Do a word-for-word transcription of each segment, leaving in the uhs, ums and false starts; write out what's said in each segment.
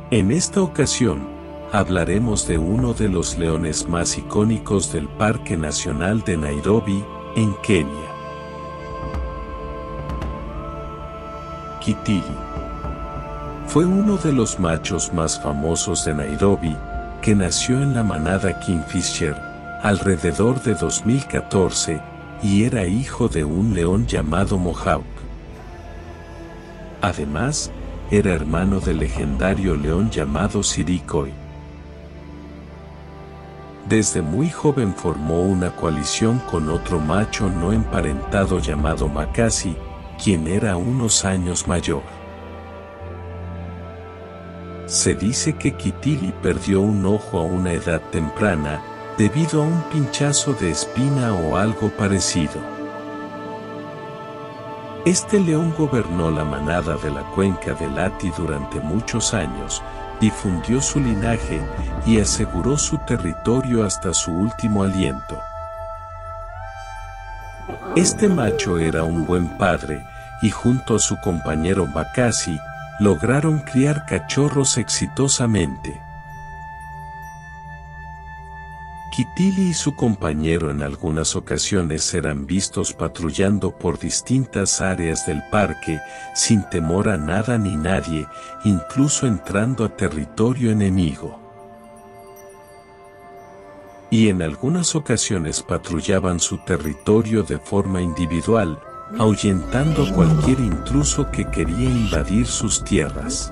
En esta ocasión, hablaremos de uno de los leones más icónicos del Parque Nacional de Nairobi, en Kenia. Kitili. Fue uno de los machos más famosos de Nairobi, que nació en la manada Kingfisher, alrededor de dos mil catorce, y era hijo de un león llamado Mohawk. Además, era hermano del legendario león llamado Sirikoi. Desde muy joven formó una coalición con otro macho no emparentado llamado Makasi, quien era unos años mayor. Se dice que Kitili perdió un ojo a una edad temprana, debido a un pinchazo de espina o algo parecido. Este león gobernó la manada de la cuenca del Lati durante muchos años, difundió su linaje y aseguró su territorio hasta su último aliento. Este macho era un buen padre, y junto a su compañero Makasi, lograron criar cachorros exitosamente. Kitili y su compañero en algunas ocasiones eran vistos patrullando por distintas áreas del parque, sin temor a nada ni nadie, incluso entrando a territorio enemigo. Y en algunas ocasiones patrullaban su territorio de forma individual, ahuyentando a cualquier intruso que quería invadir sus tierras.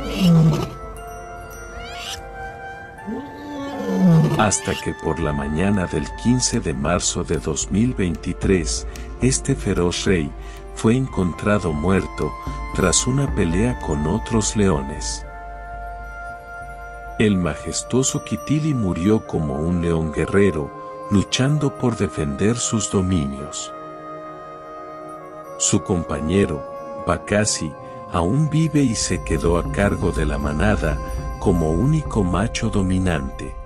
Hasta que por la mañana del quince de marzo de dos mil veintitrés, este feroz rey fue encontrado muerto tras una pelea con otros leones. El majestuoso Kitili murió como un león guerrero, luchando por defender sus dominios. Su compañero, Makasi, aún vive y se quedó a cargo de la manada como único macho dominante.